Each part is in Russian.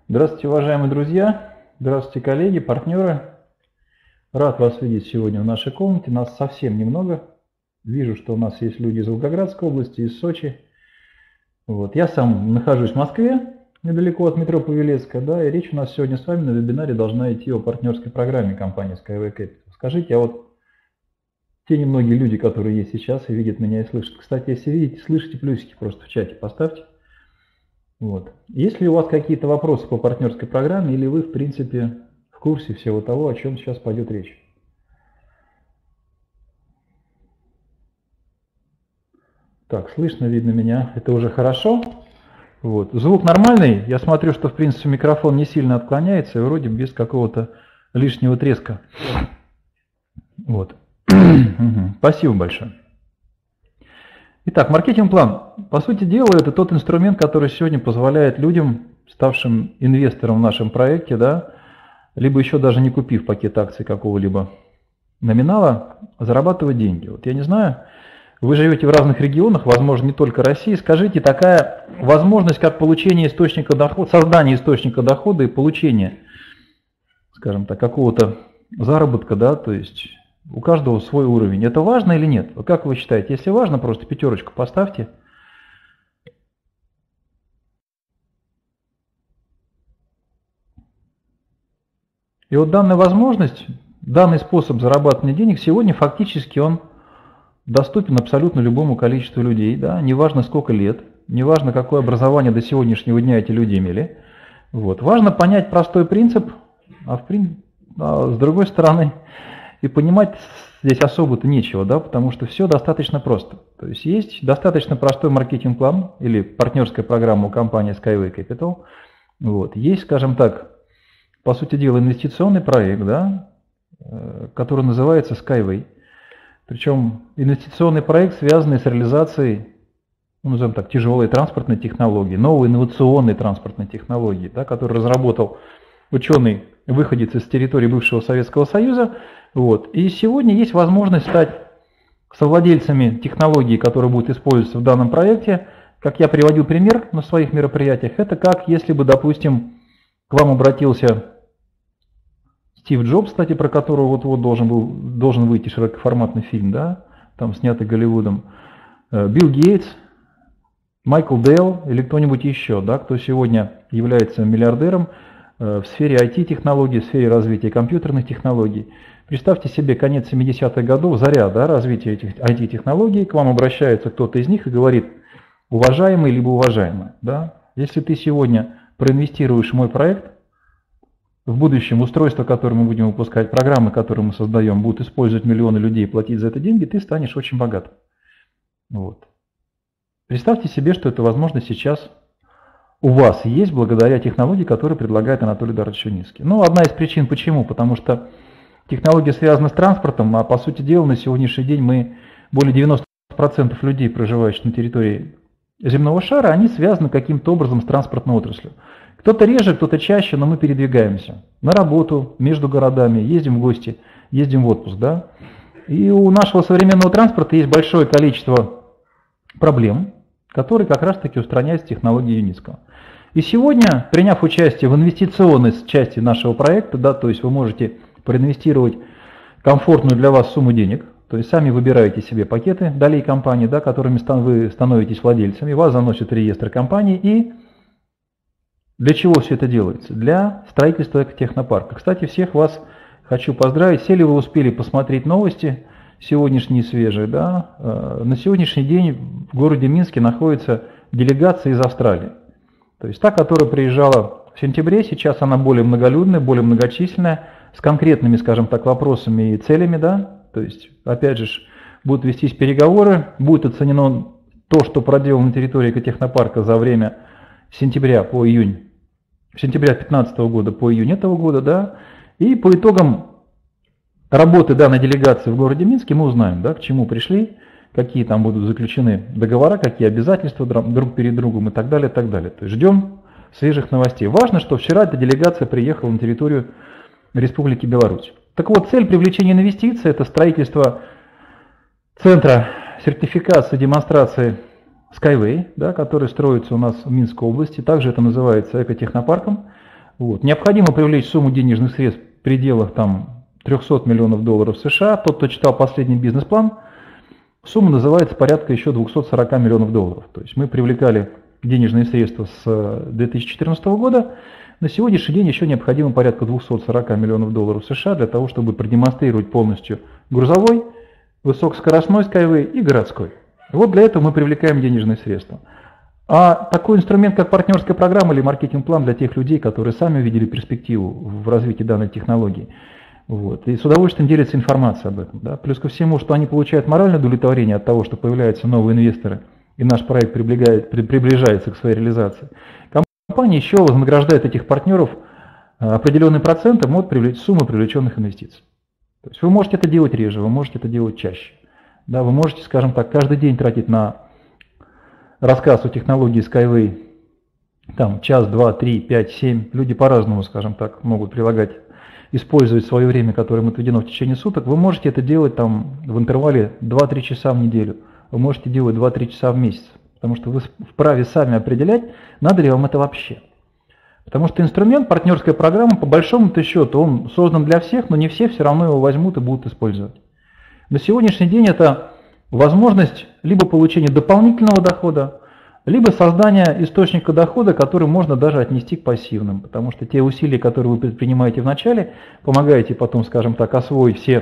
Здравствуйте, уважаемые друзья, здравствуйте, коллеги, партнеры. Рад вас видеть сегодня в нашей комнате. Нас совсем немного. Вижу, что у нас есть люди из Волгоградской области, из Сочи. Я сам нахожусь в Москве, недалеко от метро Павелецкая, да, и речь у нас сегодня с вами на вебинаре должна идти о партнерской программе компании Skyway Capital. Скажите, а вот те немногие люди, которые есть сейчас и видят меня и слышат, кстати, если видите, слышите, плюсики просто в чате поставьте. Есть ли у вас какие-то вопросы по партнерской программе, или вы, в принципе, в курсе всего того, о чем сейчас пойдет речь? Так, слышно, видно меня, это уже хорошо. Звук нормальный, я смотрю, что, в принципе, микрофон не сильно отклоняется, и вроде без какого-то лишнего треска. Спасибо большое. Итак, маркетинг-план. По сути дела, это тот инструмент, который сегодня позволяет людям, ставшим инвестором в нашем проекте, да, либо еще даже не купив пакет акций какого-либо номинала, зарабатывать деньги. Я не знаю, вы живете в разных регионах, возможно, не только России. Скажите, такая возможность, как получение источника дохода, создание источника дохода и получение, скажем так, какого-то заработка, да, то есть у каждого свой уровень. Это важно или нет? Как вы считаете? Если важно, просто пятерочку поставьте. И данная возможность, данный способ зарабатывания денег сегодня фактически он доступен абсолютно любому количеству людей. Да? Неважно сколько лет, неважно какое образование до сегодняшнего дня эти люди имели. Важно понять простой принцип, а с другой стороны и понимать здесь особо-то нечего, да, потому что все достаточно просто. То есть достаточно простой маркетинг-план или партнерская программа у компании Skyway Capital. Есть, скажем так, по сути дела, инвестиционный проект, да, который называется Skyway. Причем инвестиционный проект, связанный с реализацией, назовем так, тяжелой транспортной технологии, новой инновационной транспортной технологии, да, которую разработал ученый, выходец из территории бывшего Советского Союза. И сегодня есть возможность стать совладельцами технологии, которая будет использоваться в данном проекте. Как я приводил пример на своих мероприятиях, это как если бы, допустим, к вам обратился Стив Джобс, кстати, про которого вот должен выйти широкоформатный фильм, да, там снятый Голливудом, Билл Гейтс, Майкл Делл или кто-нибудь еще, да, кто сегодня является миллиардером в сфере IT-технологий, в сфере развития компьютерных технологий. Представьте себе конец 70-х годов, заря, да, развития этих IT-технологий, к вам обращается кто-то из них и говорит: уважаемый либо уважаемый, да, если ты сегодня проинвестируешь в мой проект, в будущем устройства, которые мы будем выпускать, программы, которые мы создаем, будут использовать миллионы людей и платить за это деньги, ты станешь очень богатым. Представьте себе, что эта возможность сейчас у вас есть благодаря технологии, которую предлагает Анатолий Эдуардович Юницкий. Одна из причин почему? Потому что технология связана с транспортом, а по сути дела на сегодняшний день мы, более 90% людей, проживающих на территории земного шара, они связаны каким-то образом с транспортной отраслью. Кто-то реже, кто-то чаще, но мы передвигаемся на работу, между городами, ездим в гости, ездим в отпуск. Да? И у нашего современного транспорта есть большое количество проблем, которые как раз таки устраняются технологией Юницкого. И сегодня, приняв участие в инвестиционной части нашего проекта, да, то есть вы можете проинвестировать комфортную для вас сумму денег, то есть сами выбираете себе пакеты долей компании, да, которыми вы становитесь владельцами, вас заносят в реестр компании. И для чего все это делается? Для строительства экотехнопарка. Кстати, всех вас хочу поздравить. Все ли вы успели посмотреть новости сегодняшние свежие? Да? На сегодняшний день в городе Минске находится делегация из Австралии. То есть та, которая приезжала в сентябре, сейчас она более многолюдная, более многочисленная, с конкретными, скажем так, вопросами и целями. Да? То есть, опять же, будут вестись переговоры, будет оценено то, что проделано на территории экотехнопарка за время сентября по июнь. Сентября 2015 года по июнь этого года, да, и по итогам работы данной делегации в городе Минске мы узнаем, да, к чему пришли, какие там будут заключены договора, какие обязательства друг перед другом и так далее, и так далее. То есть ждем свежих новостей. Важно, что вчера эта делегация приехала на территорию Республики Беларусь. Так вот, цель привлечения инвестиций – это строительство центра сертификации, демонстрации Skyway, да, который строится у нас в Минской области. Также это называется экотехнопарком. Вот. Необходимо привлечь сумму денежных средств в пределах там, 300 миллионов долларов США. Тот, кто читал последний бизнес-план, сумма называется порядка еще 240 миллионов долларов. То есть мы привлекали денежные средства с 2014 года. На сегодняшний день еще необходимо порядка 240 миллионов долларов США для того, чтобы продемонстрировать полностью грузовой, высокоскоростной Skyway и городской. Вот для этого мы привлекаем денежные средства. А такой инструмент, как партнерская программа или маркетинг-план для тех людей, которые сами увидели перспективу в развитии данной технологии. Вот. И с удовольствием делятся информацией об этом. Да? Плюс ко всему, что они получают моральное удовлетворение от того, что появляются новые инвесторы, и наш проект приближается к своей реализации. Компания еще вознаграждает этих партнеров определенным процентом от суммы привлеченных инвестиций. То есть вы можете это делать реже, вы можете это делать чаще. Да, вы можете, скажем так, каждый день тратить на рассказ о технологии Skyway там, час, два, 3, 5, 7. Люди по-разному, скажем так, могут использовать свое время, которое им отведено в течение суток. Вы можете это делать там, в интервале 2-3 часа в неделю. Вы можете делать 2-3 часа в месяц. Потому что вы вправе сами определять, надо ли вам это вообще. Потому что инструмент, партнерская программа, по большому-то счету, он создан для всех, но не все равно его возьмут и будут использовать. На сегодняшний день это возможность либо получения дополнительного дохода, либо создания источника дохода, который можно даже отнести к пассивным. Потому что те усилия, которые вы предпринимаете вначале, помогаете потом, скажем так, освоить все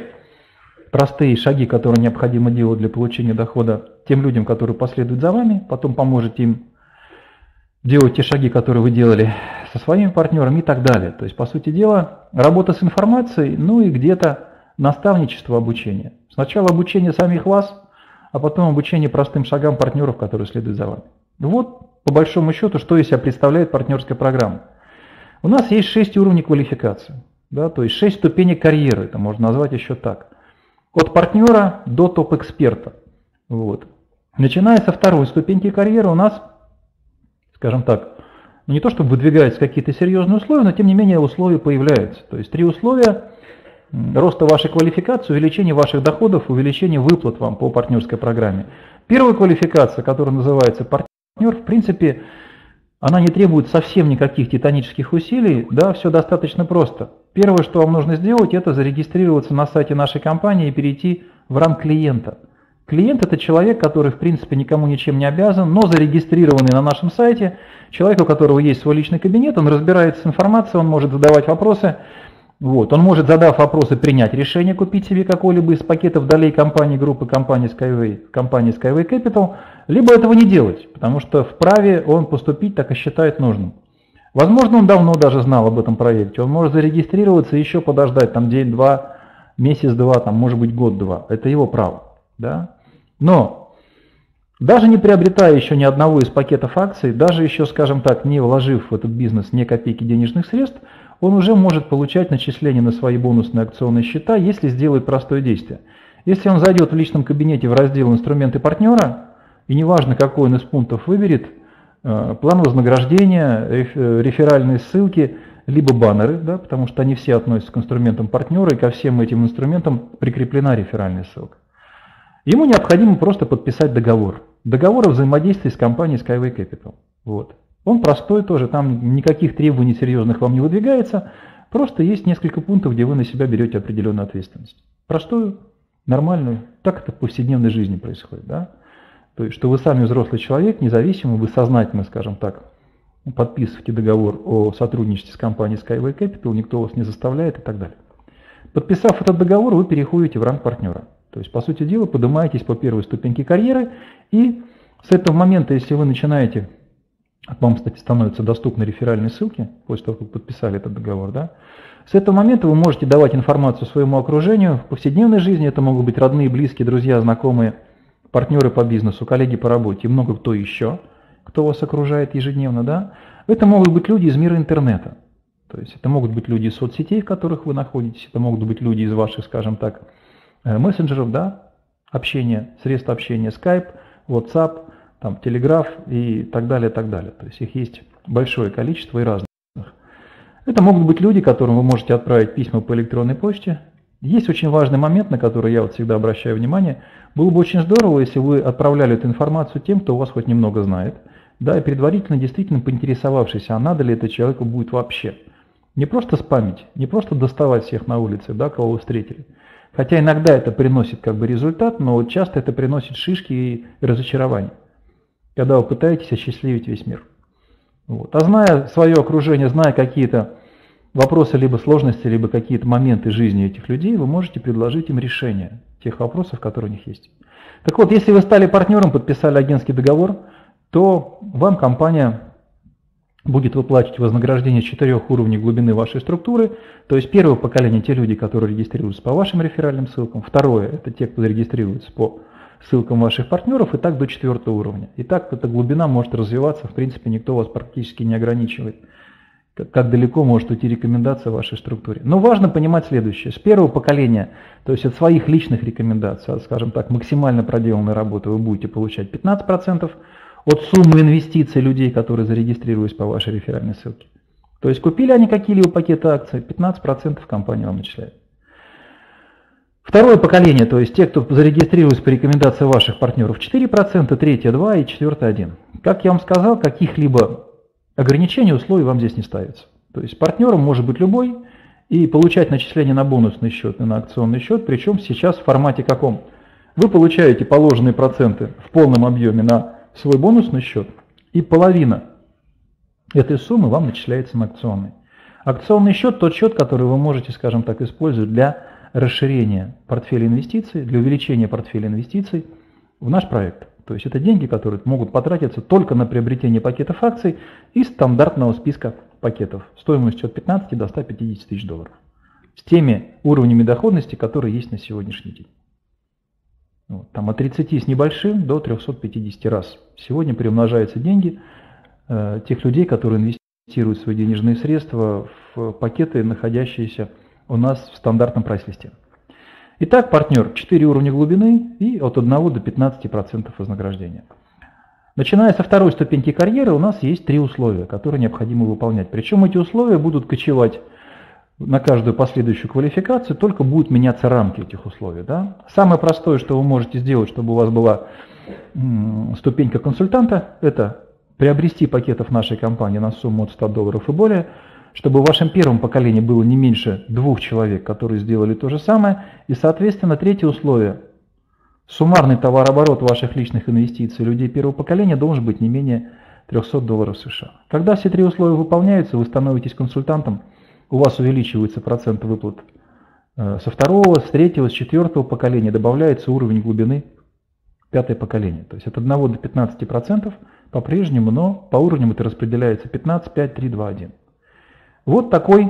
простые шаги, которые необходимо делать для получения дохода тем людям, которые последуют за вами, потом поможете им делать те шаги, которые вы делали со своими партнерами и так далее. То есть, по сути дела, работа с информацией, ну и где-то наставничество, обучение. Сначала обучение самих вас, а потом обучение простым шагам партнеров, которые следуют за вами. Вот, по большому счету, что из себя представляет партнерская программа. У нас есть 6 уровней квалификации, да, то есть 6 ступеней карьеры, это можно назвать еще так. От партнера до топ-эксперта. Вот. Начиная со второй ступеньки карьеры у нас, скажем так, не то чтобы выдвигаются какие-то серьезные условия, но тем не менее условия появляются. То есть 3 условия: роста вашей квалификации, увеличение ваших доходов, увеличение выплат вам по партнерской программе. Первая квалификация, которая называется партнер, в принципе, она не требует совсем никаких титанических усилий, да, все достаточно просто. Первое, что вам нужно сделать, это зарегистрироваться на сайте нашей компании и перейти в ранг клиента. Клиент – это человек, который, в принципе, никому ничем не обязан, но зарегистрированный на нашем сайте, человек, у которого есть свой личный кабинет, он разбирается с информацией, он может задавать вопросы. Вот. Он может, задав вопросы, принять решение купить себе какой-либо из пакетов долей компании, группы компании Skyway Capital, либо этого не делать, потому что вправе он поступить так и считает нужным. Возможно, он давно даже знал об этом проекте, он может зарегистрироваться и еще подождать там день-два, месяц-два, там, может быть год-два, это его право. Да? Но даже не приобретая еще ни одного из пакетов акций, даже еще, скажем так, не вложив в этот бизнес ни копейки денежных средств, он уже может получать начисления на свои бонусные акционные счета, если сделает простое действие. Если он зайдет в личном кабинете в раздел «Инструменты партнера», и неважно, какой он из пунктов выберет, план вознаграждения, реферальные ссылки, либо баннеры, да, потому что они все относятся к инструментам партнера, и ко всем этим инструментам прикреплена реферальная ссылка. Ему необходимо просто подписать договор. Договор о взаимодействии с компанией Skyway Capital. Вот. Он простой тоже, там никаких требований серьезных вам не выдвигается, просто есть несколько пунктов, где вы на себя берете определенную ответственность. Простую, нормальную, так это в повседневной жизни происходит. Да? То есть, что вы сами взрослый человек, независимый, вы сознательно, скажем так, подписываете договор о сотрудничестве с компанией Skyway Capital, никто вас не заставляет и так далее. Подписав этот договор, вы переходите в ранг партнера. То есть, по сути дела, поднимаетесь по первой ступеньке карьеры, и с этого момента, если вы начинаете, вам, кстати, становятся доступны реферальные ссылки, после того, как подписали этот договор, да, с этого момента вы можете давать информацию своему окружению. В повседневной жизни это могут быть родные, близкие, друзья, знакомые, партнеры по бизнесу, коллеги по работе и много кто еще, кто вас окружает ежедневно. Да? Это могут быть люди из мира интернета. То есть это могут быть люди из соцсетей, в которых вы находитесь, это могут быть люди из ваших, скажем так, мессенджеров, да, общения, средств общения, Skype, WhatsApp, там, Telegraph и так далее, так далее. То есть их есть большое количество и разных. Это могут быть люди, которым вы можете отправить письма по электронной почте. Есть очень важный момент, на который я вот всегда обращаю внимание. Было бы очень здорово, если вы отправляли эту информацию тем, кто вас хоть немного знает, да, и предварительно действительно поинтересовавшись, а надо ли это человеку будет вообще. Не просто спамить, не просто доставать всех на улице, да, кого вы встретили. Хотя иногда это приносит как бы результат, но вот часто это приносит шишки и разочарование, когда вы пытаетесь осчастливить весь мир. Вот. А зная свое окружение, зная какие-то вопросы, либо сложности, либо какие-то моменты жизни этих людей, вы можете предложить им решение тех вопросов, которые у них есть. Так вот, если вы стали партнером, подписали агентский договор, то вам компания будет выплачивать вознаграждение с 4 уровней глубины вашей структуры. То есть первое поколение – те люди, которые регистрируются по вашим реферальным ссылкам. Второе – это те, кто регистрируется по ссылкам ваших партнеров, и так до 4 уровня. И так эта глубина может развиваться, в принципе, никто вас практически не ограничивает. Как далеко может уйти рекомендация в вашей структуре. Но важно понимать следующее. С первого поколения, то есть от своих личных рекомендаций, от, скажем так, максимально проделанной работы вы будете получать 15%, от суммы инвестиций людей, которые зарегистрировались по вашей реферальной ссылке. То есть купили они какие-либо пакеты акций, 15% компания вам начисляет. Второе поколение, то есть те, кто зарегистрировался по рекомендации ваших партнеров, 4%, третье 2% и четвертое 1%. Как я вам сказал, каких-либо ограничений, условий вам здесь не ставится. То есть партнером может быть любой и получать начисление на бонусный счет и на акционный счет, причем сейчас в формате каком? Вы получаете положенные проценты в полном объеме на свой бонусный счет, и половина этой суммы вам начисляется на акционный. Акционный счет – тот счет, который вы можете, скажем так, использовать для расширения портфеля инвестиций, для увеличения портфеля инвестиций в наш проект. То есть это деньги, которые могут потратиться только на приобретение пакетов акций из стандартного списка пакетов стоимостью от 15 до 150 тысяч долларов. С теми уровнями доходности, которые есть на сегодняшний день. Вот, там от 30 с небольшим до 350 раз. Сегодня приумножаются деньги тех людей, которые инвестируют свои денежные средства в пакеты, находящиеся у нас в стандартном прайс-листе. Итак, партнер 4 уровня глубины и от 1 до 15% вознаграждения. Начиная со второй ступеньки карьеры у нас есть 3 условия, которые необходимо выполнять. Причем эти условия будут кочевать на каждую последующую квалификацию, только будут меняться рамки этих условий. Да? Самое простое, что вы можете сделать, чтобы у вас была ступенька консультанта, это приобрести пакетов нашей компании на сумму от 100 долларов и более, чтобы в вашем первом поколении было не меньше 2 человек, которые сделали то же самое. И, соответственно, третье условие. Суммарный товарооборот ваших личных инвестиций людей первого поколения должен быть не менее 300 долларов США. Когда все 3 условия выполняются, вы становитесь консультантом, у вас увеличивается процент выплат со второго, с третьего, с четвертого поколения, добавляется уровень глубины 5-е поколение. То есть от 1 до 15% по-прежнему, но по уровням это распределяется 15, 5, 3, 2, 1. Вот такой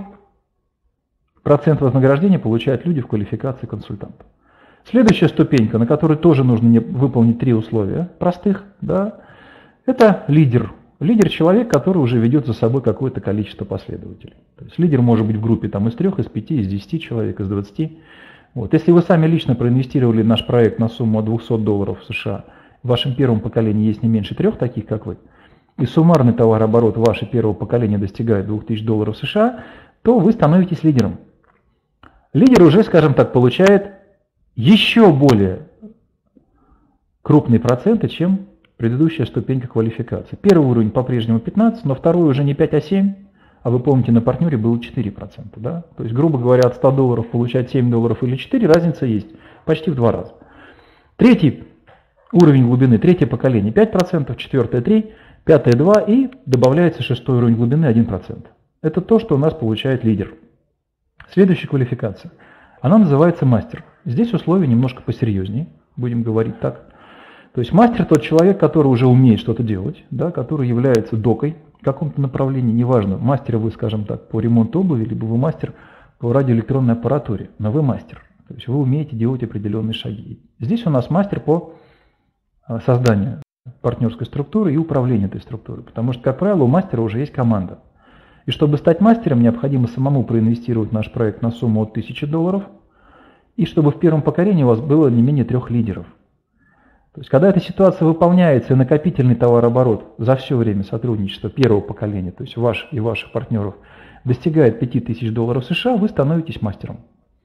процент вознаграждения получают люди в квалификации консультанта. Следующая ступенька, на которой тоже нужно выполнить 3 условия простых, да, это лидер. Лидер – человек, который уже ведет за собой какое-то количество последователей. То есть лидер может быть в группе там, из 3, из 5, из 10 человек, из 20. Вот. Если вы сами лично проинвестировали в наш проект на сумму от 200 долларов США, в вашем первом поколении есть не меньше 3 таких, как вы, и суммарный товарооборот ваше первого поколения достигает 2000 долларов США, то вы становитесь лидером. Лидер уже, скажем так, получает еще более крупные проценты, чем предыдущая ступенька квалификации. Первый уровень по-прежнему 15, но второй уже не 5, а 7, а вы помните, на партнере было 4%. Да? То есть, грубо говоря, от 100 долларов получать 7 долларов или 4, разница есть почти в 2 раза. Третий уровень глубины, третье поколение 5%, четвертое 3%, пятое 2% и добавляется 6-й уровень глубины 1%. Это то, что у нас получает лидер. Следующая квалификация. Она называется мастер. Здесь условия немножко посерьезнее, будем говорить так. То есть мастер тот человек, который уже умеет что-то делать, да, который является докой в каком-то направлении, неважно, мастер вы, скажем так, по ремонту обуви, либо вы мастер по радиоэлектронной аппаратуре, но вы мастер. То есть вы умеете делать определенные шаги. Здесь у нас мастер по созданию партнерской структуры и управлению этой структурой, потому что, как правило, у мастера уже есть команда. И чтобы стать мастером, необходимо самому проинвестировать в наш проект на сумму от 1000 долларов, и чтобы в первом поколении у вас было не менее 3 лидеров. То есть, когда эта ситуация выполняется, и накопительный товарооборот за все время сотрудничества первого поколения, то есть ваш и ваших партнеров, достигает 5000 долларов США, вы становитесь мастером.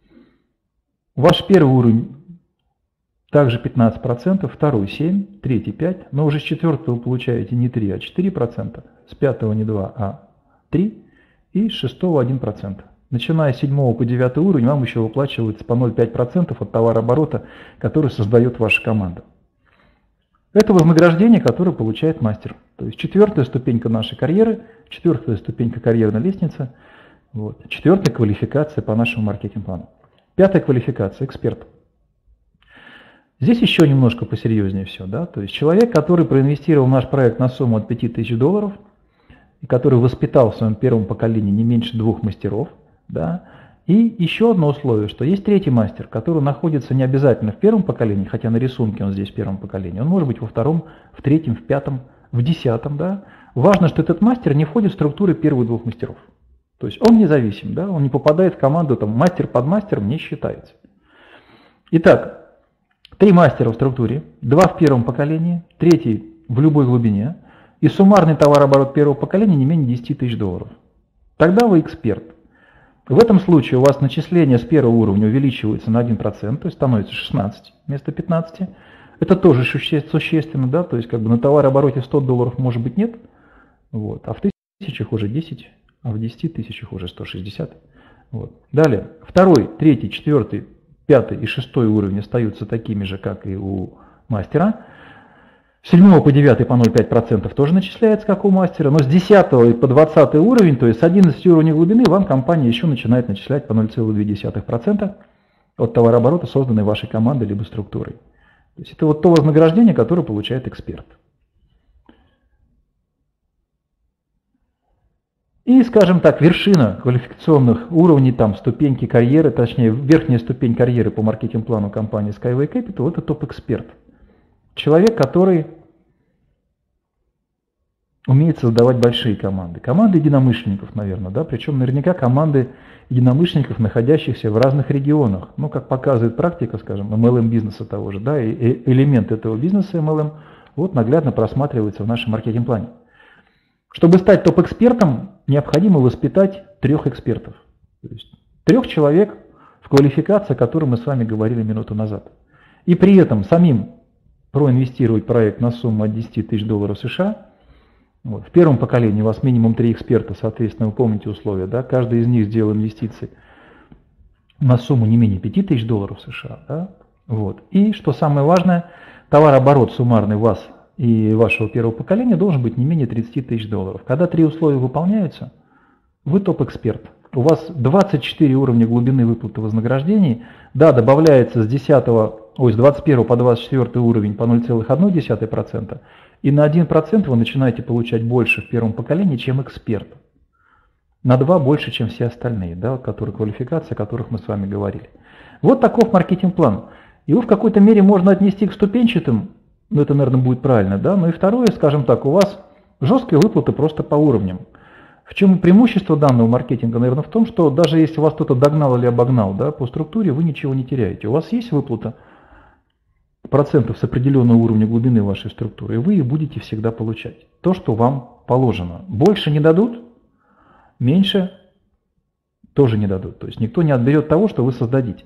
Ваш первый уровень также 15%, второй 7%, третий 5%, но уже с четвертого вы получаете не 3, а 4%, с пятого не 2, а 3, и с 6 1%. Начиная с 7 по 9 уровень вам еще выплачивается по 0,5% от товарооборота, который создает ваша команда. Это вознаграждение, которое получает мастер. То есть 4-я ступенька нашей карьеры, 4-я ступенька карьерной лестницы, вот, 4-я квалификация по нашему маркетинг-плану. 5-я квалификация – эксперт. Здесь еще немножко посерьезнее все. Да? То есть человек, который проинвестировал в наш проект на сумму от $5000, и который воспитал в своем первом поколении не меньше 2 мастеров, да? И еще одно условие, что есть 3-й мастер, который находится не обязательно в первом поколении, хотя на рисунке он здесь в первом поколении, он может быть во 2-м, в 3-м, в 5-м, в 10-м. Да? Важно, что этот мастер не входит в структуры первых 2 мастеров. То есть он независим, да? Он не попадает в команду, там, мастер под мастером не считается. Итак, 3 мастера в структуре, 2 в первом поколении, 3 в любой глубине, и суммарный товарооборот первого поколения не менее $10 000. Тогда вы эксперт. В этом случае у вас начисление с первого уровня увеличивается на 1%, то есть становится 16 вместо 15. Это тоже существенно, да, то есть как бы на товарообороте $100 может быть нет, вот, а в 1000 уже 10, а в 10 тысячах уже 160. Вот. Далее, 2-й, 3-й, 4-й, 5-й и 6-й уровни остаются такими же, как и у мастера. С 7 по 9 по 0,5% тоже начисляется, как у мастера, но с 10 по 20 уровень, то есть с 11 уровней глубины, вам компания еще начинает начислять по 0,2% от товарооборота, созданной вашей командой либо структурой. То есть это вот то вознаграждение, которое получает эксперт. И, скажем так, вершина квалификационных уровней, там, ступеньки карьеры, точнее, верхняя ступень карьеры по маркетинг-плану компании Skyway Capital – это топ-эксперт. Человек, который умеет создавать большие команды. Команды единомышленников, наверное, да, причем наверняка команды единомышленников, находящихся в разных регионах. Ну, как показывает практика, скажем, MLM-бизнеса того же, да, и элемент этого бизнеса MLM вот наглядно просматривается в нашем маркетинг-плане. Чтобы стать топ-экспертом, необходимо воспитать 3 экспертов. То есть 3 человек в квалификации, о которой мы с вами говорили минуту назад. И при этом самим проинвестировать проект на сумму от $10 000 США. Вот. В первом поколении у вас минимум 3 эксперта, соответственно, вы помните условия, да? Каждый из них сделал инвестиции на сумму не менее $5000 США. Да? Вот. И, что самое важное, товарооборот суммарный вас и вашего первого поколения должен быть не менее $30 000. Когда 3 условия выполняются, вы топ-эксперт. У вас 24 уровня глубины выплаты вознаграждений, да, добавляется с 21 по 24 уровень по 0,1%, и на 1% вы начинаете получать больше в первом поколении, чем эксперт. На 2 больше, чем все остальные, да, которые квалификации, о которых мы с вами говорили. Вот таков маркетинг-план. Его в какой-то мере можно отнести к ступенчатым, ну это, наверное, будет правильно, да, но и второе, скажем так, у вас жесткие выплаты просто по уровням. В чем преимущество данного маркетинга, наверное, в том, что даже если вас кто-то догнал или обогнал, да, по структуре вы ничего не теряете. У вас есть выплата процентов с определенного уровня глубины вашей структуры, и вы их будете всегда получать. То, что вам положено. Больше не дадут, меньше тоже не дадут. То есть никто не отберет того, что вы создадите.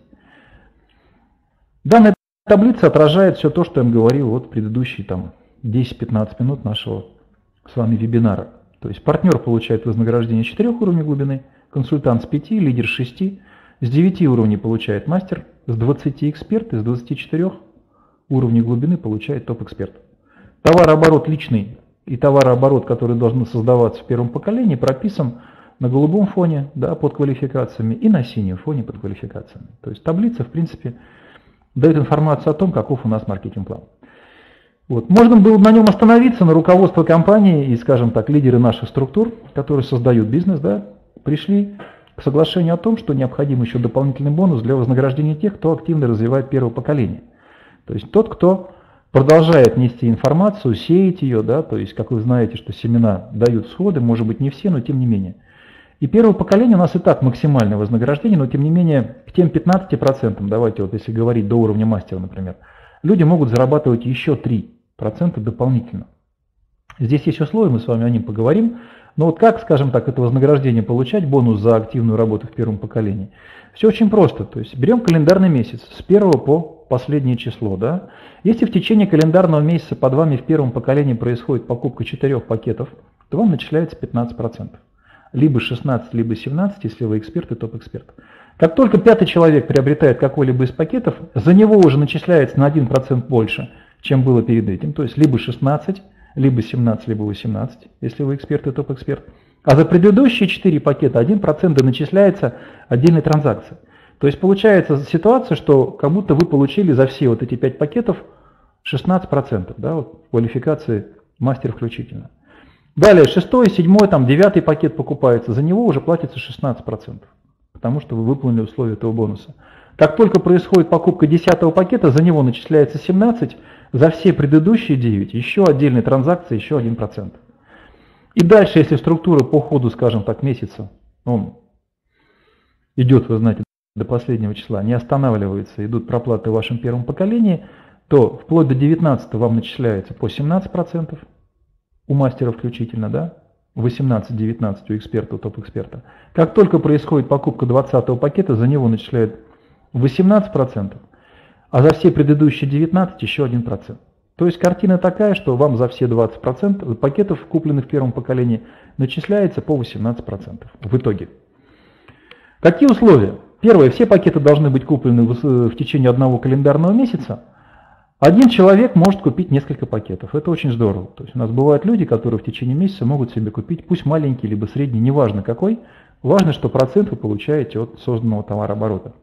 Данная таблица отражает все то, что я вам говорил вот предыдущие 10-15 минут нашего с вами вебинара. То есть партнер получает вознаграждение 4 уровней глубины, консультант с 5, лидер с 6, с 9 уровней получает мастер, с 20 эксперт, и с 24 уровней глубины получает топ-эксперт. Товарооборот личный и товарооборот, который должен создаваться в первом поколении, прописан на голубом фоне, да, под квалификациями и на синем фоне под квалификациями. То есть таблица, в принципе, дает информацию о том, каков у нас маркетинг-план. Вот. Можно было на нем остановиться, но руководство компании и, скажем так, лидеры наших структур, которые создают бизнес, да, пришли к соглашению о том, что необходим еще дополнительный бонус для вознаграждения тех, кто активно развивает первое поколение. То есть тот, кто продолжает нести информацию, сеять ее, да, то есть, как вы знаете, что семена дают всходы, может быть не все, но тем не менее. И первое поколение у нас и так максимальное вознаграждение, но тем не менее к тем 15%, давайте вот если говорить до уровня мастера, например, люди могут зарабатывать еще 3% дополнительно. Здесь есть условия, мы с вами о них поговорим. Но вот как, скажем так, это вознаграждение получать, бонус за активную работу в первом поколении? Все очень просто. То есть берем календарный месяц с 1 по последнее число. Да? Если в течение календарного месяца под вами в первом поколении происходит покупка 4 пакетов, то вам начисляется 15%. либо 16, либо 17, если вы эксперт и топ-эксперт. Как только пятый человек приобретает какой-либо из пакетов, за него уже начисляется на 1% больше, чем было перед этим. То есть либо 16, либо 17, либо 18, если вы эксперт и топ-эксперт. А за предыдущие 4 пакета 1% начисляется отдельной транзакции. То есть получается ситуация, что как будто вы получили за все вот эти 5 пакетов 16%, да, вот, квалификации мастер включительно. Далее 6, 7, там, 9 пакет покупается, за него уже платится 16%, потому что вы выполнили условия этого бонуса. Как только происходит покупка 10 пакета, за него начисляется 17%, за все предыдущие 9 еще отдельные транзакции, еще 1%. И дальше, если структура по ходу, скажем так, месяца, он идет, вы знаете, до последнего числа, не останавливается, идут проплаты в вашем первом поколении, то вплоть до 19 вам начисляется по 17%, у мастера включительно, да, 18-19 у эксперта, у топ-эксперта. Как только происходит покупка 20 пакета, за него начисляют 18%, а за все предыдущие 19 еще 1%. То есть картина такая, что вам за все 20% пакетов, купленных в первом поколении, начисляется по 18% в итоге. Какие условия? Первое, все пакеты должны быть куплены в течение одного календарного месяца. Один человек может купить несколько пакетов. Это очень здорово. То есть у нас бывают люди, которые в течение месяца могут себе купить, пусть маленький, либо средний, неважно какой. Важно, что процент вы получаете от созданного товарооборота.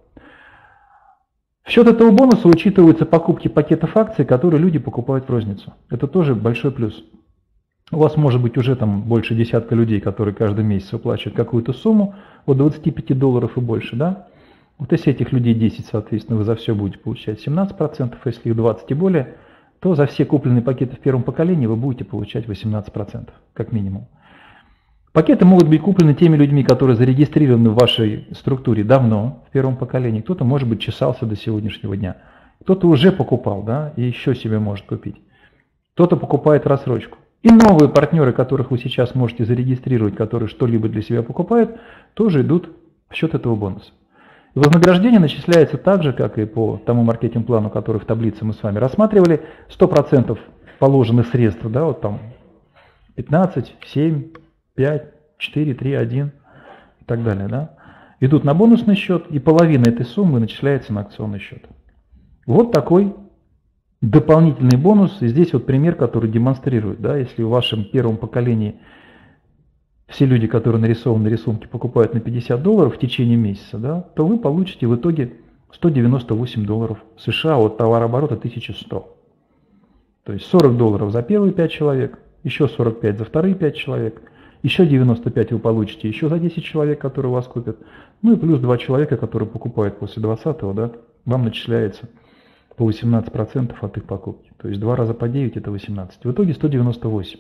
В счет этого бонуса учитываются покупки пакетов акций, которые люди покупают в розницу. Это тоже большой плюс. У вас может быть уже там больше десятка людей, которые каждый месяц выплачивают какую-то сумму, от $25 и больше, да? Вот если этих людей 10, соответственно, вы за все будете получать 17%, если их 20 и более, то за все купленные пакеты в первом поколении вы будете получать 18%, как минимум. Пакеты могут быть куплены теми людьми, которые зарегистрированы в вашей структуре давно, в первом поколении. Кто-то, может быть, чесался до сегодняшнего дня. Кто-то уже покупал, да, и еще себе может купить. Кто-то покупает рассрочку. И новые партнеры, которых вы сейчас можете зарегистрировать, которые что-либо для себя покупают, тоже идут в счет этого бонуса. И вознаграждение начисляется так же, как и по тому маркетинг-плану, который в таблице мы с вами рассматривали. 100% положенных средств, да, вот там 15, 7, 5, 4, 3, 1 и так далее, да, идут на бонусный счет, и половина этой суммы начисляется на акционный счет. Вот такой дополнительный бонус. И здесь вот пример, который демонстрирует, да, если в вашем первом поколении все люди, которые нарисованы на рисунке, покупают на $50 в течение месяца, да, то вы получите в итоге $198 США от товарооборота 1100. То есть $40 за первые 5 человек, еще 45 за вторые 5 человек, еще 95 вы получите еще за 10 человек, которые вас купят, ну и плюс 2 человека, которые покупают после 20-го, да, вам начисляется по 18% от их покупки. То есть 2 раза по 9 это 18. В итоге 198.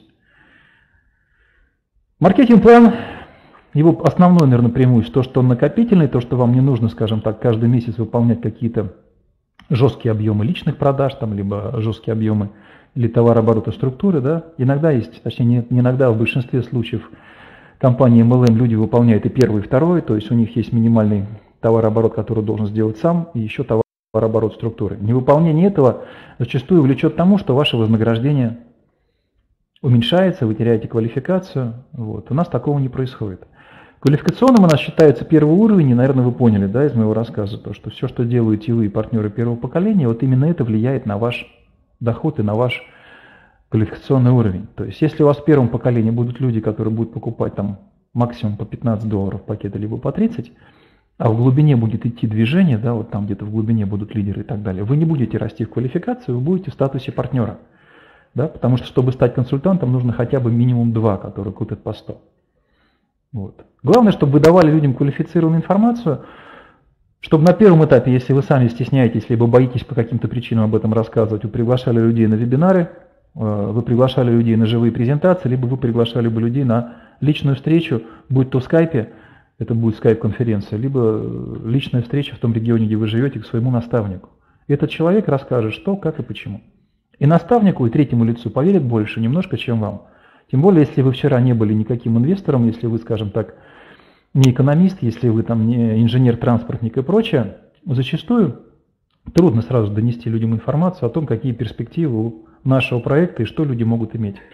Маркетинг-план, его основное, наверное, преимущество, то, что он накопительный, то, что вам не нужно, скажем так, каждый месяц выполнять какие-то жесткие объемы личных продаж, там, либо жесткие объемы или товарооборота структуры. Да. Иногда есть, точнее не иногда, а в большинстве случаев компании MLM люди выполняют и первый, и второй, то есть у них есть минимальный товарооборот, который должен сделать сам, и еще товарооборот структуры. Невыполнение этого зачастую влечет к тому, что ваше вознаграждение уменьшается, вы теряете квалификацию. Вот. У нас такого не происходит. Квалификационным у нас считается первый уровень, и, наверное, вы поняли, да, из моего рассказа, то, что все, что делаете вы и партнеры первого поколения, вот именно это влияет на ваш доход и на ваш квалификационный уровень. То есть, если у вас в первом поколении будут люди, которые будут покупать там максимум по $15 пакета, либо по 30, а в глубине будет идти движение, да, вот там где-то в глубине будут лидеры и так далее, вы не будете расти в квалификации, вы будете в статусе партнера. Да, потому что, чтобы стать консультантом, нужно хотя бы минимум 2, которые купят по 100. Вот. Главное, чтобы вы давали людям квалифицированную информацию, чтобы на первом этапе, если вы сами стесняетесь, либо боитесь по каким-то причинам об этом рассказывать, вы приглашали людей на вебинары, вы приглашали людей на живые презентации, либо вы приглашали бы людей на личную встречу, будь то в скайпе, это будет скайп-конференция, либо личная встреча в том регионе, где вы живете, к своему наставнику. И этот человек расскажет, что, как и почему. И наставнику, и третьему лицу поверят больше немножко, чем вам. Тем более, если вы вчера не были никаким инвестором, если вы, скажем так, не экономист, если вы там не инженер-транспортник и прочее, зачастую трудно сразу донести людям информацию о том, какие перспективы у нашего проекта и что люди могут иметь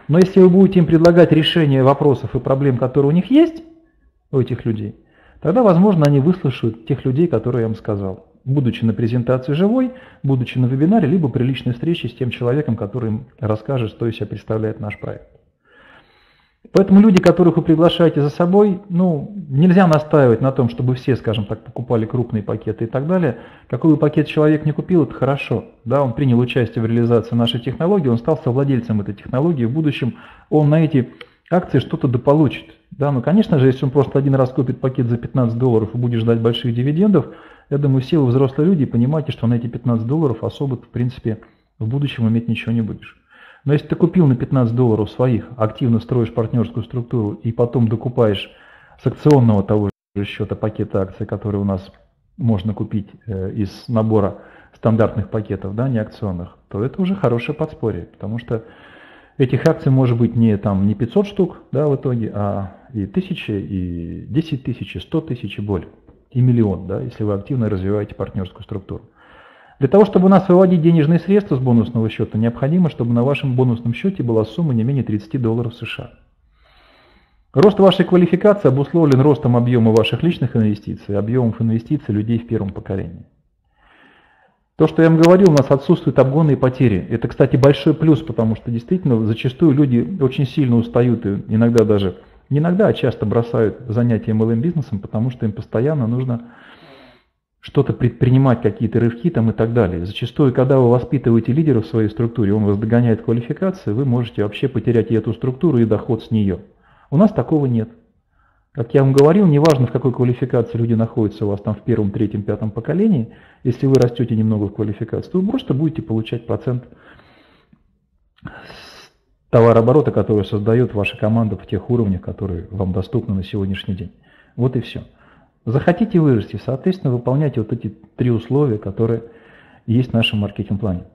Но если вы будете им предлагать решение вопросов и проблем, которые у них есть, у этих людей, тогда, возможно, они выслушают тех людей, которые я вам сказал, будучи на презентации живой, будучи на вебинаре, либо при личной встрече с тем человеком, который им расскажет, что из себя представляет наш проект. Поэтому люди, которых вы приглашаете за собой, нельзя настаивать на том, чтобы все, скажем так, покупали крупные пакеты и так далее. Какой бы пакет человек не купил, это хорошо. Да, он принял участие в реализации нашей технологии, он стал совладельцем этой технологии. В будущем он на эти акции что-то дополучит. Да, конечно же, если он просто один раз купит пакет за $15 и будет ждать больших дивидендов, я думаю, все вы взрослые люди понимаете, что на эти $15 особо, в принципе, в будущем иметь ничего не будешь. Но если ты купил на $15 своих, активно строишь партнерскую структуру и потом докупаешь с акционного того же счета пакета акций, которые у нас можно купить из набора стандартных пакетов, да, не акционных, то это уже хорошее подспорье, потому что этих акций может быть не 500 штук, да, в итоге, а и 1000, и 10 тысяч, и 100 тысяч, и более, и миллион, да, если вы активно развиваете партнерскую структуру. Для того, чтобы у нас выводить денежные средства с бонусного счета, необходимо, чтобы на вашем бонусном счете была сумма не менее $30 США. Рост вашей квалификации обусловлен ростом объема ваших личных инвестиций, объемов инвестиций людей в первом поколении. То, что я вам говорил, у нас отсутствуют обгоны и потери. Это, кстати, большой плюс, потому что действительно зачастую люди очень сильно устают и иногда даже, не иногда, а часто бросают занятия MLM-бизнесом, потому что им постоянно нужно что-то предпринимать, какие-то рывки там и так далее. Зачастую, когда вы воспитываете лидера в своей структуре, он вас догоняет квалификации, вы можете вообще потерять и эту структуру, и доход с нее. У нас такого нет. Как я вам говорил, неважно, в какой квалификации люди находятся у вас там в первом, третьем, пятом поколении, если вы растете немного в квалификации, то вы просто будете получать процент товарооборота, который создает ваша команда в тех уровнях, которые вам доступны на сегодняшний день. Вот и все. Захотите вырасти, соответственно, выполняйте вот эти 3 условия, которые есть в нашем маркетинг-плане.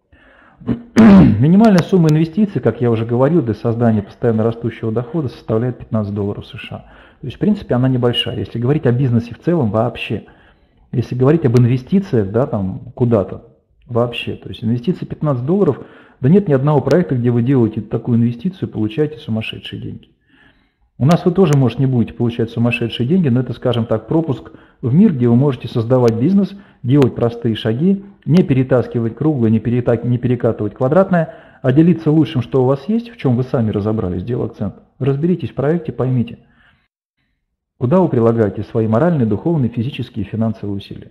Минимальная сумма инвестиций, как я уже говорил, для создания постоянно растущего дохода составляет $15 США. То есть, в принципе, она небольшая. Если говорить о бизнесе в целом, вообще. Если говорить об инвестициях, да, там, куда-то, вообще. То есть, инвестиции $15, да нет ни одного проекта, где вы делаете такую инвестицию и получаете сумасшедшие деньги. У нас вы тоже, может, не будете получать сумасшедшие деньги, но это, скажем так, пропуск в мир, где вы можете создавать бизнес, делать простые шаги, не перетаскивать круглое, не перекатывать квадратное, а делиться лучшим, что у вас есть, в чем вы сами разобрались, сделал акцент. Разберитесь в проекте, поймите, куда вы прилагаете свои моральные, духовные, физические и финансовые усилия.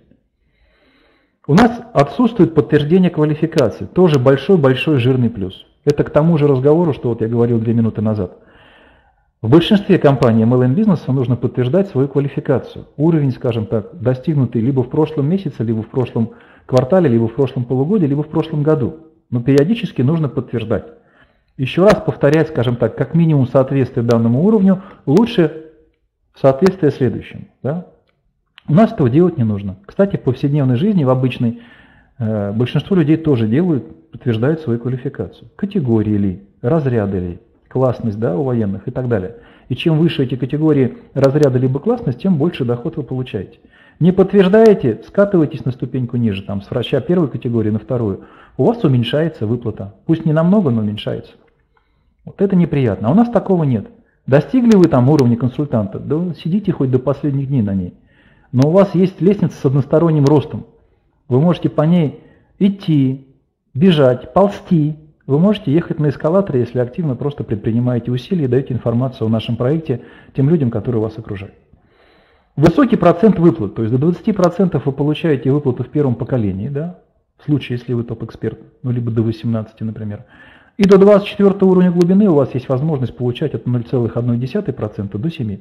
У нас отсутствует подтверждение квалификации, тоже большой-большой жирный плюс. Это к тому же разговору, что вот я говорил 2 минуты назад. В большинстве компаний MLM-бизнеса нужно подтверждать свою квалификацию. Уровень, скажем так, достигнутый либо в прошлом месяце, либо в прошлом квартале, либо в прошлом полугодии, либо в прошлом году. Но периодически нужно подтверждать. Еще раз повторять, скажем так, как минимум соответствие данному уровню, лучше соответствие следующему. Да? У нас этого делать не нужно. Кстати, в повседневной жизни, в обычной, большинство людей тоже делают, подтверждают свою квалификацию. Категории ли, разряды ли, классность, да, у военных и так далее. И чем выше эти категории разряда либо классность, тем больше доход вы получаете. Не подтверждаете, скатываетесь на ступеньку ниже, там, с врача первой категории на вторую, у вас уменьшается выплата. Пусть не намного, но уменьшается. Вот это неприятно. А у нас такого нет. Достигли вы там уровня консультанта, да сидите хоть до последних дней на ней. Но у вас есть лестница с односторонним ростом. Вы можете по ней идти, бежать, ползти. Вы можете ехать на эскалаторе, если активно просто предпринимаете усилия и даете информацию о нашем проекте тем людям, которые вас окружают. Высокий процент выплат, то есть до 20% вы получаете выплату в первом поколении, да, в случае, если вы топ-эксперт, ну либо до 18, например. И до 24 уровня глубины у вас есть возможность получать от 0,1% до 7%.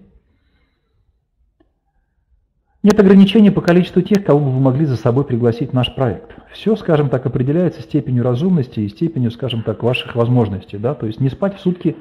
Нет ограничений по количеству тех, кого бы вы могли за собой пригласить в наш проект. Все, скажем так, определяется степенью разумности и степенью, скажем так, ваших возможностей. Да? То есть не спать в сутки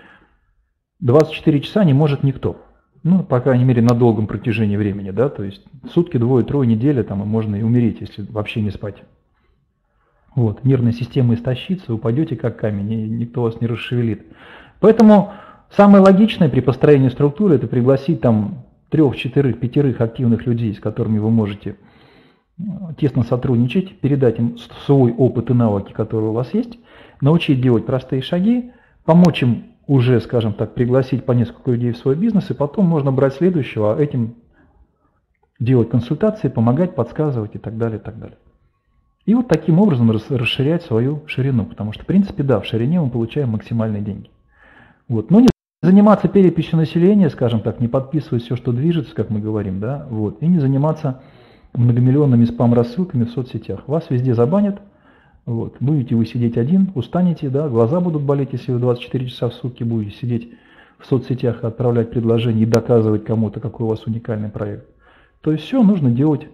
24 часа не может никто. Ну, по крайней мере, на долгом протяжении времени. Да? То есть сутки, 2-3 недели, там, и можно и умереть, если вообще не спать. Вот. Нервная система истощится, упадете как камень, и никто вас не расшевелит. Поэтому самое логичное при построении структуры – это пригласить там 3, 4, 5 активных людей, с которыми вы можете тесно сотрудничать, передать им свой опыт и навыки, которые у вас есть, научить делать простые шаги, помочь им уже, скажем так, пригласить по несколько людей в свой бизнес, и потом можно брать следующего, а этим делать консультации, помогать, подсказывать и так далее, и так далее. И вот таким образом расширять свою ширину, потому что, в принципе, да, в ширине мы получаем максимальные деньги. Вот. Но не заниматься переписью населения, скажем так, не подписывать все, что движется, как мы говорим, да, вот, и не заниматься многомиллионными спам-рассылками в соцсетях. Вас везде забанят, вот, будете вы сидеть один, устанете, да, глаза будут болеть, если вы 24 часа в сутки будете сидеть в соцсетях, отправлять предложения и доказывать кому-то, какой у вас уникальный проект. То есть все нужно делать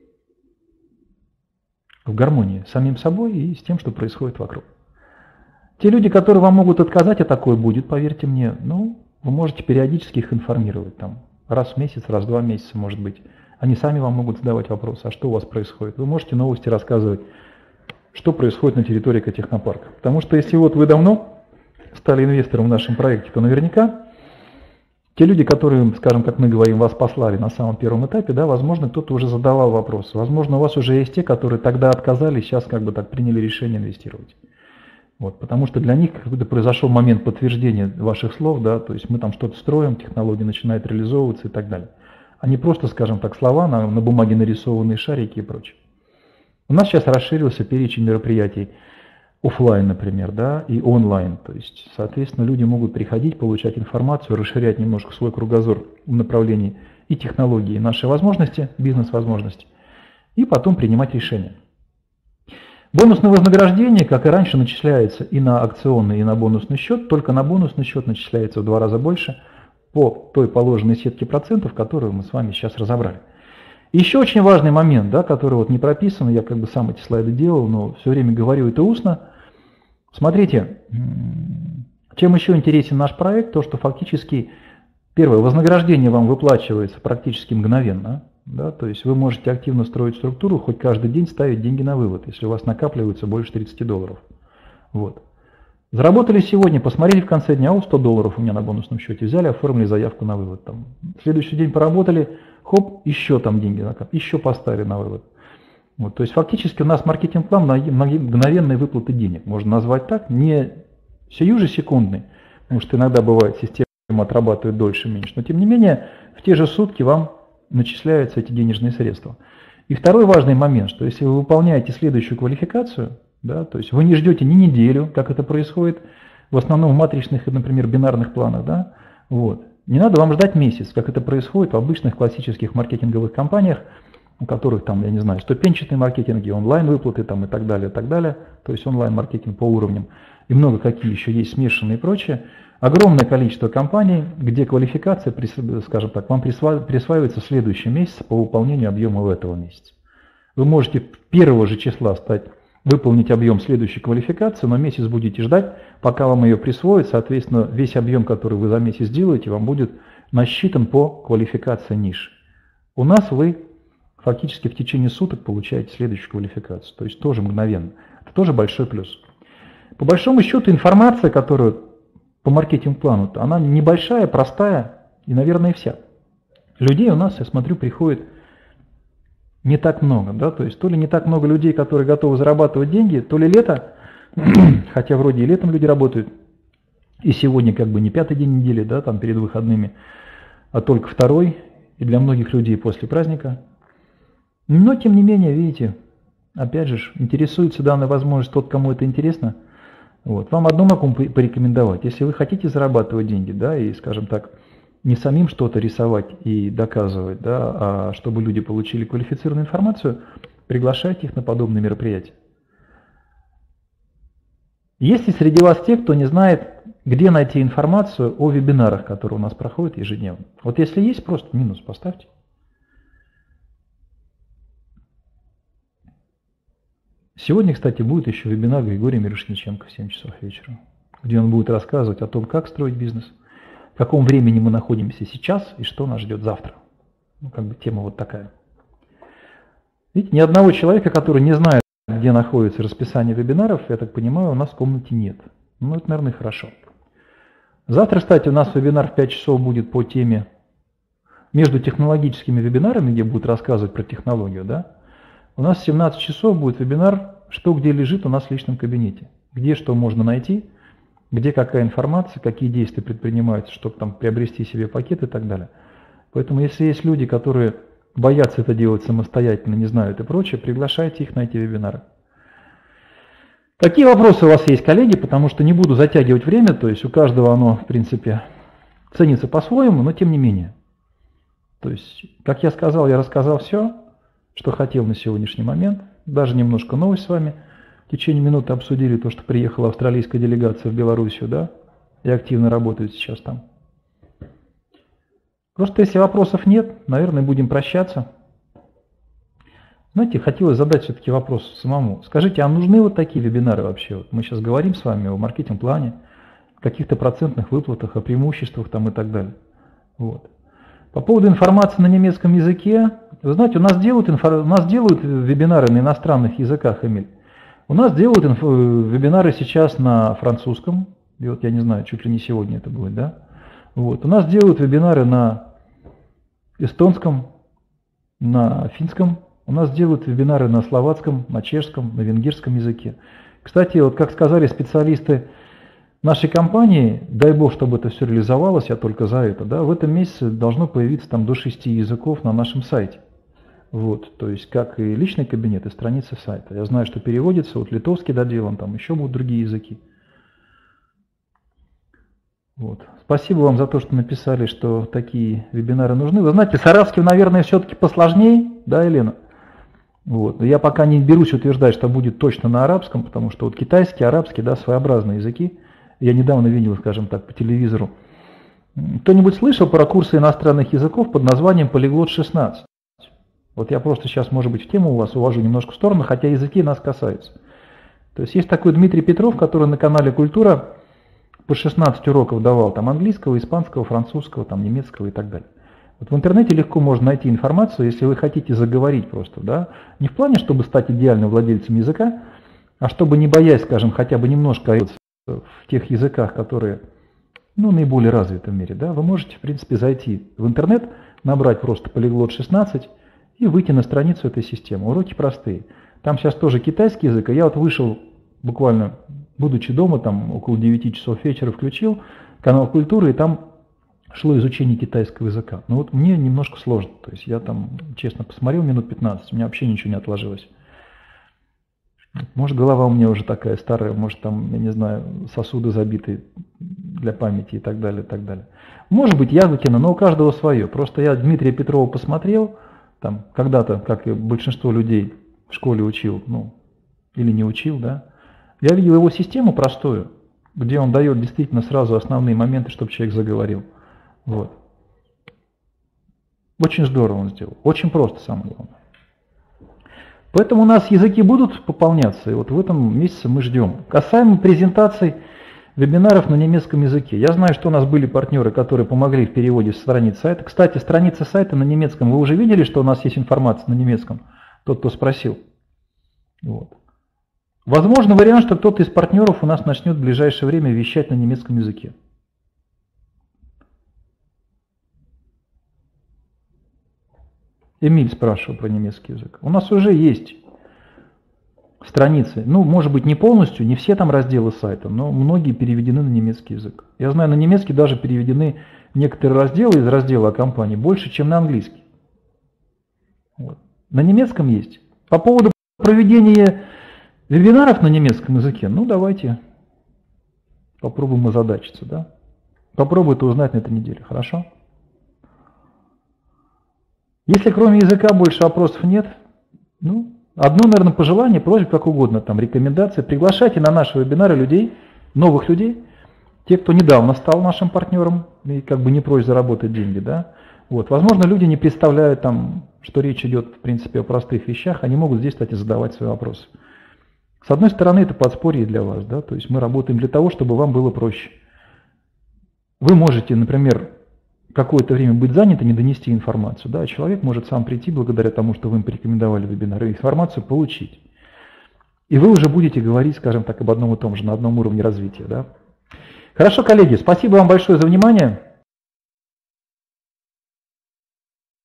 в гармонии с самим собой и с тем, что происходит вокруг. Те люди, которые вам могут отказать, а такое будет, поверьте мне, ну, вы можете периодически их информировать, там, раз в месяц, раз в 2 месяца, может быть. Они сами вам могут задавать вопросы, а что у вас происходит. Вы можете новости рассказывать, что происходит на территории экотехнопарка. Потому что если вот вы давно стали инвестором в нашем проекте, то наверняка те люди, которые, скажем, как мы говорим, вас послали на самом первом этапе, да, возможно, кто-то уже задавал вопросы. Возможно, у вас уже есть те, которые тогда отказали, сейчас как бы так приняли решение инвестировать. Вот, потому что для них какой-то произошел момент подтверждения ваших слов, да, то есть мы там что-то строим, технология начинает реализовываться и так далее. А не просто, скажем так, слова на бумаге нарисованные шарики и прочее. У нас сейчас расширился перечень мероприятий офлайн, например, да, и онлайн. То есть, соответственно, люди могут приходить, получать информацию, расширять немножко свой кругозор в направлении и технологии, и наши возможности, бизнес-возможности, и потом принимать решения. Бонусное вознаграждение, как и раньше, начисляется и на акционный, и на бонусный счет, только на бонусный счет начисляется в 2 раза больше по той положенной сетке процентов, которую мы с вами сейчас разобрали. И еще очень важный момент, да, который вот не прописан, я как бы сам эти слайды делал, но все время говорю это устно. Смотрите, чем еще интересен наш проект, то что фактически первое, вознаграждение вам выплачивается практически мгновенно. Да, то есть вы можете активно строить структуру, хоть каждый день ставить деньги на вывод, если у вас накапливается больше $30. Вот. Заработали сегодня, посмотрели в конце дня, $100 у меня на бонусном счете, взяли, оформили заявку на вывод. Там. В следующий день поработали, хоп, еще там деньги накапливали, еще поставили на вывод. Вот. То есть фактически у нас маркетинг-план на мгновенные выплаты денег, можно назвать так, не сию же секундный, потому что иногда бывает система отрабатывает дольше, меньше, но тем не менее в те же сутки вам начисляются эти денежные средства. И второй важный момент, что если вы выполняете следующую квалификацию, да, то есть вы не ждете ни неделю, как это происходит в основном в матричных, например, бинарных планах, да, вот. Не надо вам ждать месяц, как это происходит в обычных классических маркетинговых компаниях, у которых там, я не знаю, ступенчатые маркетинги, онлайн-выплаты там и так далее, то есть онлайн-маркетинг по уровням, и много какие еще есть смешанные и прочее. Огромное количество компаний, где квалификация, скажем так, вам присваивается в следующем месяце по выполнению объема этого месяца. Вы можете 1 же числа выполнить объем следующей квалификации, но месяц будете ждать, пока вам ее присвоят, соответственно, весь объем, который вы за месяц делаете, вам будет насчитан по квалификации ниш. У нас вы фактически в течение суток получаете следующую квалификацию, то есть тоже мгновенно. Это тоже большой плюс. По большому счету информация, которую по маркетинг-плану, она небольшая, простая и, наверное, вся. Людей у нас, я смотрю, приходит не так много, да, то есть то ли не так много людей, которые готовы зарабатывать деньги, то ли лето, хотя вроде и летом люди работают, и сегодня как бы не 5-й день недели, да, там перед выходными, а только 2-й, и для многих людей после праздника. Но, тем не менее, видите, опять же, интересуется данная возможность тот, кому это интересно. Вот. Вам одно могу порекомендовать. Если вы хотите зарабатывать деньги, да, и, скажем так, не самим что-то рисовать и доказывать, да, а чтобы люди получили квалифицированную информацию, приглашайте их на подобные мероприятия. Есть ли среди вас те, кто не знает, где найти информацию о вебинарах, которые у нас проходят ежедневно? Вот если есть, просто минус поставьте. Сегодня, кстати, будет еще вебинар Григория Мирошниченко в 7 часов вечера, где он будет рассказывать о том, как строить бизнес, в каком времени мы находимся сейчас и что нас ждет завтра. Ну, как бы тема вот такая. Видите, ни одного человека, который не знает, где находится расписание вебинаров, я так понимаю, у нас в комнате нет. Ну, это, наверное, хорошо. Завтра, кстати, у нас вебинар в 5 часов будет по теме между технологическими вебинарами, где будут рассказывать про технологию, да. У нас в 17 часов будет вебинар «Что где лежит у нас в личном кабинете», где что можно найти, где какая информация, какие действия предпринимаются, чтобы там приобрести себе пакет и так далее. Поэтому если есть люди, которые боятся это делать самостоятельно, не знают и прочее, приглашайте их на эти вебинары. Какие вопросы у вас есть, коллеги? Потому что не буду затягивать время, то есть у каждого оно, в принципе, ценится по-своему, но тем не менее. То есть, как я сказал, я рассказал все, что хотел на сегодняшний момент. Даже немножко новость с вами. В течение минуты обсудили то, что приехала австралийская делегация в Белоруссию, да, и активно работает сейчас там. Просто если вопросов нет, наверное, будем прощаться. Знаете, хотелось задать все-таки вопрос самому. Скажите, а нужны вот такие вебинары вообще? Вот мы сейчас говорим с вами о маркетинг-плане, о каких-то процентных выплатах, о преимуществах там и так далее. Вот. По поводу информации на немецком языке, вы знаете, у нас делают вебинары на иностранных языках, Эмиль. У нас делают вебинары сейчас на французском, и вот я не знаю, чуть ли не сегодня это будет, да? Вот. У нас делают вебинары на эстонском, на финском. У нас делают вебинары на словацком, на чешском, на венгерском языке. Кстати, вот как сказали специалисты нашей компании, дай бог, чтобы это все реализовалось, я только за это, да, в этом месяце должно появиться там до 6 языков на нашем сайте. Вот, то есть как и личный кабинет, и страницы сайта. Я знаю, что переводится, вот литовский доделан, там еще будут другие языки. Вот. Спасибо вам за то, что написали, что такие вебинары нужны. Вы знаете, с арабским, наверное, все-таки посложнее, да, Елена? Вот. Я пока не берусь утверждать, что будет точно на арабском, потому что вот китайский, арабский, да, своеобразные языки. Я недавно видел, скажем так, по телевизору. Кто-нибудь слышал про курсы иностранных языков под названием Polyglot 16? Вот я просто сейчас, может быть, в тему у вас увожу немножко в сторону, хотя языки нас касаются. То есть есть такой Дмитрий Петров, который на канале Культура по 16 уроков давал там английского, испанского, французского, там, немецкого и так далее. Вот в интернете легко можно найти информацию, если вы хотите заговорить просто, да, не в плане, чтобы стать идеальным владельцем языка, а чтобы не боясь, скажем, хотя бы немножко в тех языках, которые, ну, наиболее развиты в мире, да, вы можете, в принципе, зайти в интернет, набрать просто Polyglot 16 и выйти на страницу этой системы. Уроки простые. Там сейчас тоже китайский язык, а я вот вышел буквально, будучи дома, там около 9 часов вечера, включил канал Культуры, и там шло изучение китайского языка. Но вот мне немножко сложно. То есть я там, честно, посмотрел минут 15, у меня вообще ничего не отложилось. Может, голова у меня уже такая старая, может, там, я не знаю, сосуды забиты для памяти и так далее, и так далее. Может быть, я выкину, но у каждого свое. Просто я Дмитрия Петрова посмотрел, там, когда-то, как и большинство людей в школе учил, ну, или не учил, да. Я видел его систему простую, где он дает действительно сразу основные моменты, чтобы человек заговорил. Вот. Очень здорово он сделал. Очень просто, самое главное. Поэтому у нас языки будут пополняться, и вот в этом месяце мы ждем. Касаемо презентаций вебинаров на немецком языке. Я знаю, что у нас были партнеры, которые помогли в переводе с страниц сайта. Кстати, страница сайта на немецком. Вы уже видели, что у нас есть информация на немецком? Тот, кто спросил. Вот. Возможно вариант, что кто-то из партнеров у нас начнет в ближайшее время вещать на немецком языке. Эмиль спрашивал про немецкий язык. У нас уже есть страницы, ну, может быть, не полностью, не все там разделы сайта, но многие переведены на немецкий язык. Я знаю, на немецкий даже переведены некоторые разделы из раздела о компании больше, чем на английский. Вот. На немецком есть. По поводу проведения вебинаров на немецком языке, ну, давайте попробуем озадачиться, да? Попробуй это узнать на этой неделе, хорошо? Если кроме языка больше вопросов нет, ну, одно, наверное, пожелание, просьба, как угодно, там, рекомендация. Приглашайте на наши вебинары людей, новых людей, те, кто недавно стал нашим партнером и как бы не прочь заработать деньги, да. Вот. Возможно, люди не представляют, там, что речь идет, в принципе, о простых вещах, они могут здесь, кстати, задавать свои вопросы. С одной стороны, это подспорье для вас, да, то есть мы работаем для того, чтобы вам было проще. Вы можете, например, какое-то время быть заняты, не донести информацию. Да? Человек может сам прийти, благодаря тому, что вы им порекомендовали вебинар, и информацию получить. И вы уже будете говорить, скажем так, об одном и том же, на одном уровне развития. Да? Хорошо, коллеги, спасибо вам большое за внимание.